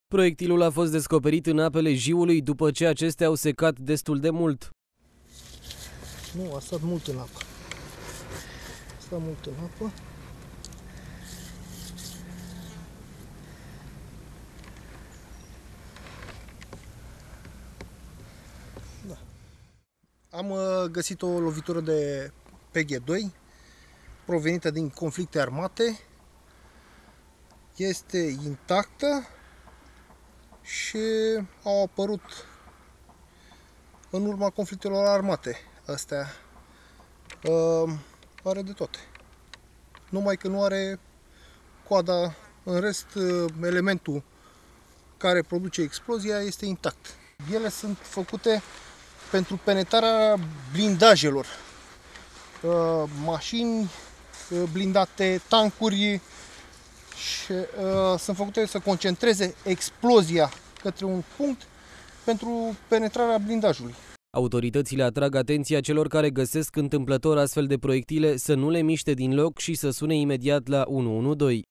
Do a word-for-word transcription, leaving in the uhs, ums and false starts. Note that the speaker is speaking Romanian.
Proiectilul a fost descoperit în apele Jiului după ce acestea au secat destul de mult. Nu, a stat mult în apă. A stat mult în apă. Da. Am găsit o lovitură de P G doi provenită din conflicte armate. Este intactă și au apărut în urma conflictelor armate. Astea uh, are de toate. Numai că nu are coada, în rest elementul care produce explozia este intact. Ele sunt făcute pentru penetrarea blindajelor. Uh, mașini blindate, tancuri, și uh, sunt făcute să concentreze explozia către un punct pentru penetrarea blindajului. Autoritățile atrag atenția celor care găsesc întâmplător astfel de proiectile să nu le miște din loc și să sune imediat la unu unu doi.